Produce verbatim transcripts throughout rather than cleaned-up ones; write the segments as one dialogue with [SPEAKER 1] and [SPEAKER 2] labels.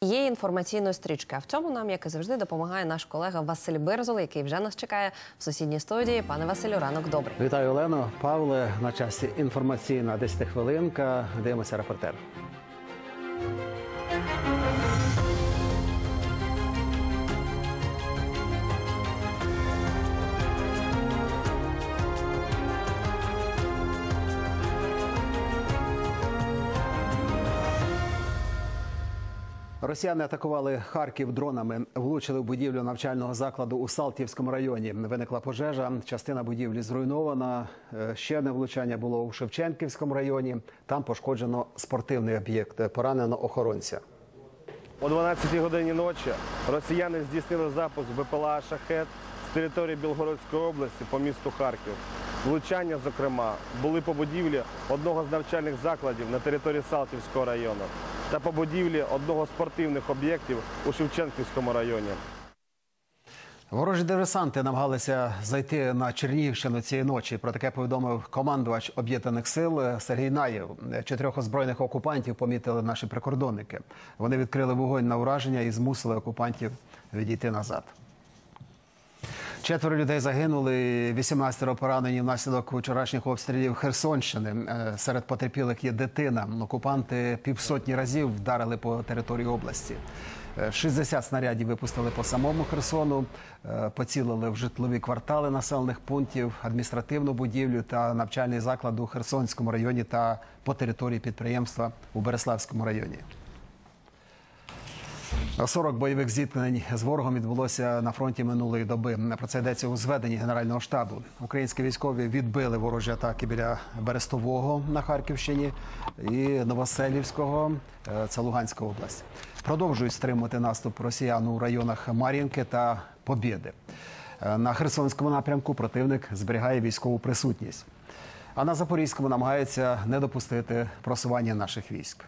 [SPEAKER 1] Є інформаційної стрічки. А в цьому нам, як і завжди, допомагає наш колега Василь Берзул, який вже нас чекає в сусідній студії. Пане Василю, ранок добрий.
[SPEAKER 2] Вітаю, Олено. Павле, на часі інформаційна десятихвилинка. Дивимося репортер. Росіяни атакували Харків дронами, влучили в будівлю навчального закладу у Салтівському районі. Виникла пожежа, частина будівлі зруйнована. Ще одне влучання було у Шевченківському районі. Там пошкоджено спортивний об'єкт, поранено охоронця.
[SPEAKER 3] О дванадцятій годині ночі росіяни здійснили запуск Б П Л А «Шахед» з території Білгородської області по місту Харків. Влучання, зокрема, були по будівлі одного з навчальних закладів на території Салтівського району та по будівлі одного з спортивних об'єктів у Шевченківському районі.
[SPEAKER 2] Ворожі диверсанти намагалися зайти на Чернігівщину цієї ночі. Про таке повідомив командувач Об'єднаних сил Сергій Наєв. Чотирьох озброєних окупантів помітили наші прикордонники. Вони відкрили вогонь на ураження і змусили окупантів відійти назад. Четверо людей загинули, вісімнадцятеро поранені внаслідок вчорашніх обстрілів Херсонщини. Серед потерпілих є дитина. Окупанти півсотні разів вдарили по території області. шістдесят снарядів випустили по самому Херсону, поцілили в житлові квартали населених пунктів, адміністративну будівлю та навчальний заклад у Херсонському районі та по території підприємства у Береславському районі. сорок бойових зіткнень з ворогом відбулося на фронті минулої доби. Про це йдеться у зведенні Генерального штабу. Українські військові відбили ворожі атаки біля Берестового на Харківщині і Новоселівського, це Луганська область. Продовжують стримувати наступ росіян у районах Мар'їнки та Побєди. На Херсонському напрямку противник зберігає військову присутність. А на Запорізькому намагається не допустити просування наших військ.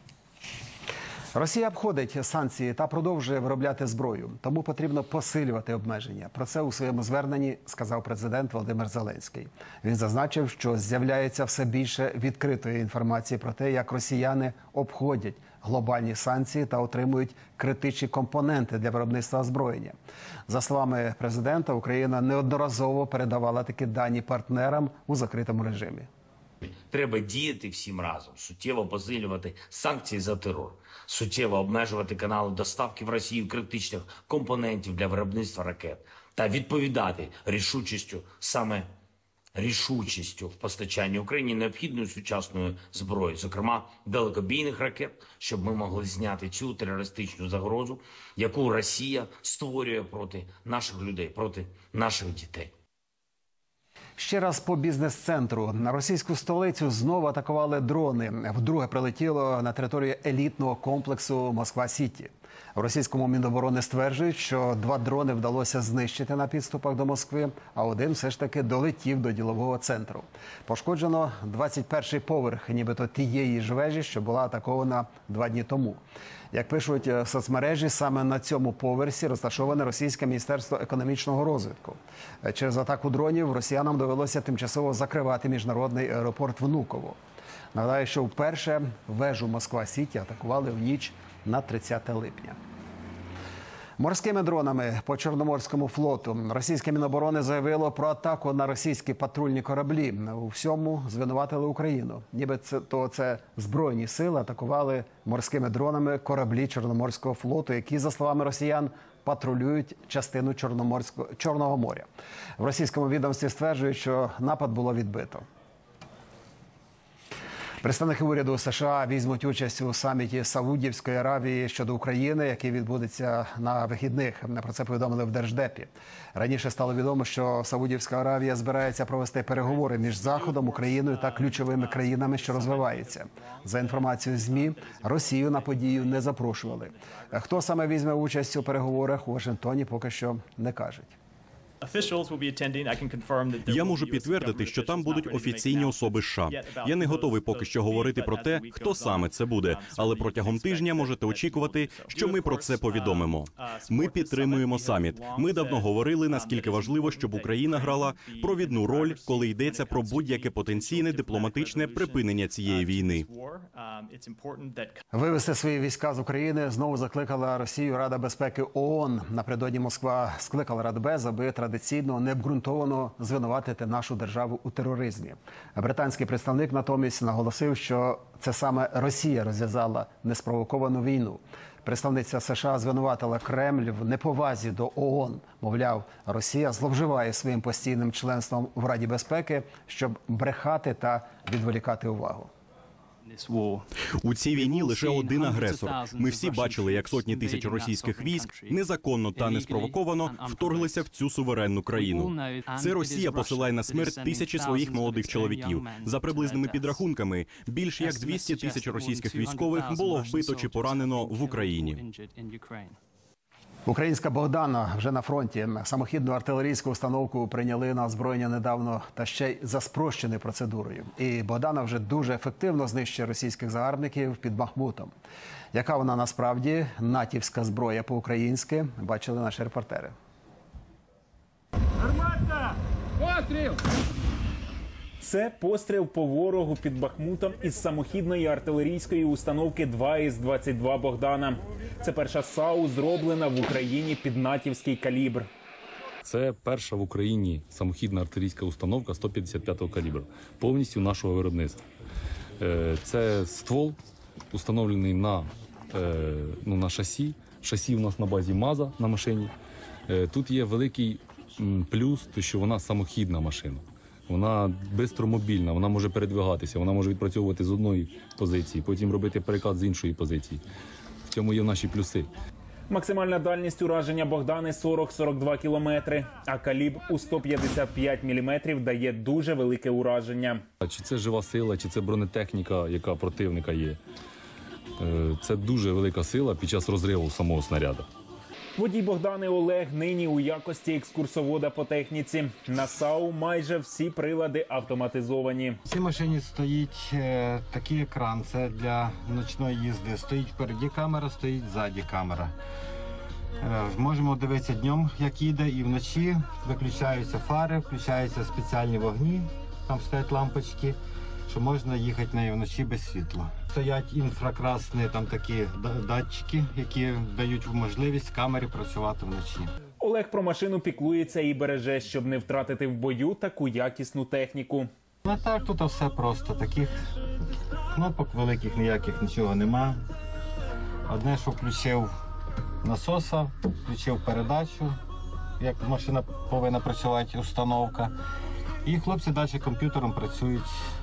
[SPEAKER 2] Росія обходить санкції та продовжує виробляти зброю. Тому потрібно посилювати обмеження. Про це у своєму зверненні сказав президент Володимир Зеленський. Він зазначив, що з'являється все більше відкритої інформації про те, як росіяни обходять глобальні санкції та отримують критичні компоненти для виробництва озброєння. За словами президента, Україна неодноразово передавала такі дані партнерам у закритому режимі.
[SPEAKER 4] Треба діяти всім разом, суттєво посилювати санкції за терор, суттєво обмежувати канали доставки в Росію критичних компонентів для виробництва ракет та відповідати рішучістю, саме рішучістю в постачанні Україні необхідної сучасної зброї, зокрема далекобійних ракет, щоб ми могли зняти цю терористичну загрозу, яку Росія створює проти наших людей, проти наших дітей.
[SPEAKER 2] Ще раз по бізнес-центру. На російську столицю знову атакували дрони. Вдруге прилетіло на територію елітного комплексу Москва-Сіті. В російському Міноборони стверджують, що два дрони вдалося знищити на підступах до Москви, а один все ж таки долетів до ділового центру. Пошкоджено двадцять перший поверх, нібито тієї ж вежі, що була атакована два дні тому. Як пишуть в соцмережі, саме на цьому поверсі розташоване російське Міністерство економічного розвитку. Через атаку дронів росіянам довелося тимчасово закривати міжнародний аеропорт Внуково. Нагадаю, що вперше вежу Москва-Сіті атакували в ніч на тридцяте липня. Морськими дронами по Чорноморському флоту. Російське Міноборони заявило про атаку на російські патрульні кораблі. У всьому звинуватили Україну. Ніби це, то це Збройні сили атакували морськими дронами кораблі Чорноморського флоту, які, за словами росіян, патрулюють частину Чорноморського, Чорного моря. В російському відомстві стверджують, що напад було відбито. Представники уряду США візьмуть участь у саміті Саудівської Аравії щодо України, який відбудеться на вихідних. Про це повідомили в Держдепі. Раніше стало відомо, що Саудівська Аравія збирається провести переговори між Заходом, Україною та ключовими країнами, що розвиваються. За інформацією ЗМІ, Росію на подію не запрошували. Хто саме візьме участь у переговорах у Вашингтоні, поки що не кажуть.
[SPEAKER 5] Я можу підтвердити, що там будуть офіційні особи США. Я не готовий поки що говорити про те, хто саме це буде, але протягом тижня можете очікувати, що ми про це повідомимо. Ми підтримуємо саміт. Ми давно говорили, наскільки важливо, щоб Україна грала провідну роль, коли йдеться про будь-яке потенційне дипломатичне припинення цієї війни.
[SPEAKER 2] Вивести свої війська з України знову закликала Росію Рада безпеки ООН. Напередодні Москва скликала Радбез, аби традиційно необґрунтовано звинуватити нашу державу у тероризмі. Британський представник натомість наголосив, що це саме Росія розв'язала неспровоковану війну. Представниця США звинуватила Кремль в неповазі до ООН. Мовляв, Росія зловживає своїм постійним членством в Раді безпеки, щоб брехати та відволікати увагу.
[SPEAKER 5] У цій війні лише один агресор. Ми всі бачили, як сотні тисяч російських військ незаконно та неспровоковано вторглися в цю суверенну країну. Це Росія посилає на смерть тисячі своїх молодих чоловіків. За приблизними підрахунками, більш як двісті тисяч російських військових було вбито чи поранено в Україні.
[SPEAKER 2] Українська Богдана вже на фронті. Самохідну артилерійську установку прийняли на озброєння недавно та ще й за спрощеною процедурою. І Богдана вже дуже ефективно знищує російських загарбників під Бахмутом. Яка вона насправді натівська зброя по-українськи, бачили наші репортери.
[SPEAKER 6] Гармата! Постріл! Це постріл по ворогу під Бахмутом із самохідної артилерійської установки два ес двадцять два Богдана. Це перша САУ, зроблена в Україні під натівський калібр.
[SPEAKER 7] Це перша в Україні самохідна артилерійська установка сто п'ятдесят п'ятого калібру, повністю нашого виробництва. Це ствол, установлений на, ну, на шасі. Шасі у нас на базі МАЗа на машині. Тут є великий плюс, що вона самохідна машина. Вона бистромобільна, вона може передвигатися, вона може відпрацьовувати з одної позиції, потім робити перекат з іншої позиції. В цьому є наші плюси.
[SPEAKER 6] Максимальна дальність ураження Богдани сорок - сорок два кілометри, а калібр у сто п'ятдесят п'ять міліметрів дає дуже велике ураження.
[SPEAKER 7] Чи це жива сила, чи це бронетехніка, яка противника є. Це дуже велика сила під час розриву самого снаряду.
[SPEAKER 6] Водій Богдани Олег нині у якості екскурсовода по техніці. На САУ майже всі прилади автоматизовані.
[SPEAKER 8] В цій машині стоїть е, такий екран, це для ночної їзди. Стоїть впереді камера, стоїть ззаді камера. Е, можемо дивитися днем, як їде, і вночі виключаються фари, включаються спеціальні вогні, там стоять лампочки, що можна їхати нею вночі без світла. Стоять інфракрасні там такі датчики, які дають можливість камері працювати вночі.
[SPEAKER 6] Олег про машину піклується і береже, щоб не втратити в бою таку якісну техніку.
[SPEAKER 8] А так тут все просто. Таких кнопок великих ніяких нічого нема. Одне, що включив насоса, включив передачу, як машина повинна працювати, установка. І хлопці далі комп'ютером працюють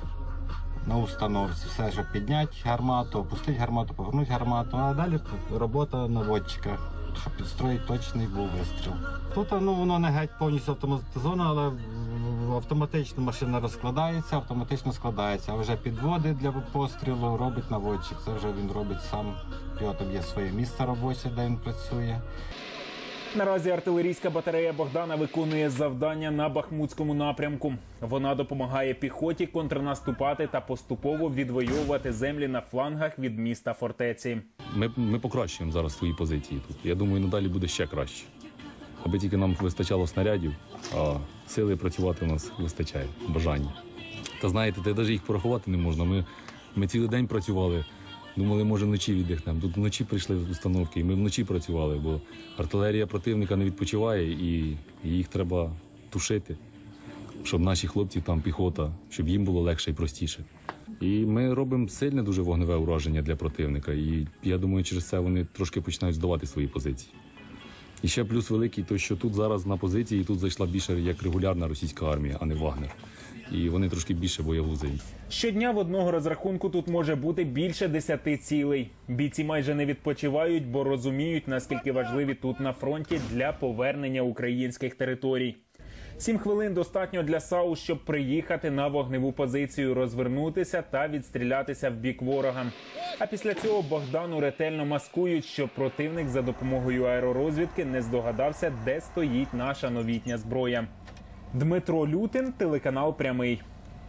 [SPEAKER 8] на установці. Все, щоб підняти гармату, опустити гармату, повернути гармату, а далі робота наводчика, щоб підстроїти точний був вистріл. Тут ну, воно не геть повністю автоматизовано, але автоматично машина розкладається, автоматично складається. А вже підводи для пострілу робить наводчик. Це вже він робить сам. Його там є своє місце робоче, де він працює.
[SPEAKER 6] Наразі артилерійська батарея Богдана виконує завдання на Бахмутському напрямку. Вона допомагає піхоті контрнаступати та поступово відвоювати землі на флангах від міста фортеці.
[SPEAKER 7] Ми, ми покращуємо зараз свої позиції тут. Я думаю, надалі буде ще краще. Аби тільки нам вистачало снарядів, а сили працювати у нас вистачає, бажання. Та знаєте, та навіть їх порахувати не можна. Ми, ми цілий день працювали. Думали, може вночі віддихнемо. Тут вночі прийшли установки, і ми вночі працювали, бо артилерія противника не відпочиває, і їх треба тушити, щоб наші хлопці, там піхота, щоб їм було легше і простіше. І ми робимо сильне дуже вогневе ураження для противника, і я думаю, через це вони трошки починають здавати свої позиції. І ще плюс великий, то що тут зараз на позиції, тут зайшла більше як регулярна російська армія, а не Вагнер. І вони трошки більше боягузи.
[SPEAKER 6] Щодня в одного розрахунку тут може бути більше десяти цілей. Бійці майже не відпочивають, бо розуміють, наскільки важливі тут на фронті для повернення українських територій. Сім хвилин достатньо для САУ, щоб приїхати на вогневу позицію, розвернутися та відстрілятися в бік ворога. А після цього Богдану ретельно маскують, щоб противник за допомогою аеророзвідки не здогадався, де стоїть наша новітня зброя. Дмитро Лютин, телеканал «Прямий».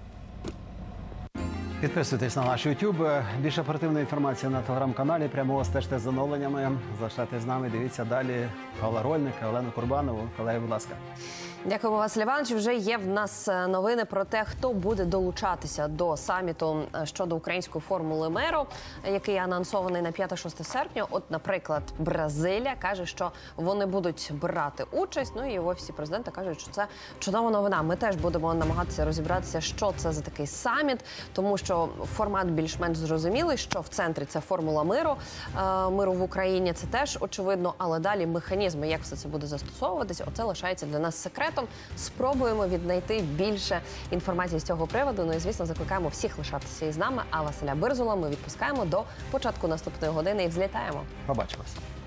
[SPEAKER 2] Підписуйтесь на наш YouTube. Більше оперативної інформації на телеграм-каналі. Прямого стежте з оновленнями. Залишайтесь з нами. Дивіться далі. Павла Рольника, Олену Курбанову. Колеги, будь ласка.
[SPEAKER 1] Дякуємо, Василь Іванович. Вже є в нас новини про те, хто буде долучатися до саміту щодо української формули миру, який анонсований на п'яте-шосте серпня. От, наприклад, Бразилія каже, що вони будуть брати участь. Ну і в Офісі президента кажуть, що це чудова новина. Ми теж будемо намагатися розібратися, що це за такий саміт, тому що формат більш-менш зрозумілий, що в центрі це формула миру, миру в Україні, це теж очевидно, але далі механізми, як все це буде застосовуватися, оце лишається для нас секретом. Спробуємо віднайти більше інформації з цього приводу. Ну і, звісно, закликаємо всіх лишатися із нами. А Василя Бирзула ми відпускаємо до початку наступної години і взлітаємо.
[SPEAKER 2] Побачимось.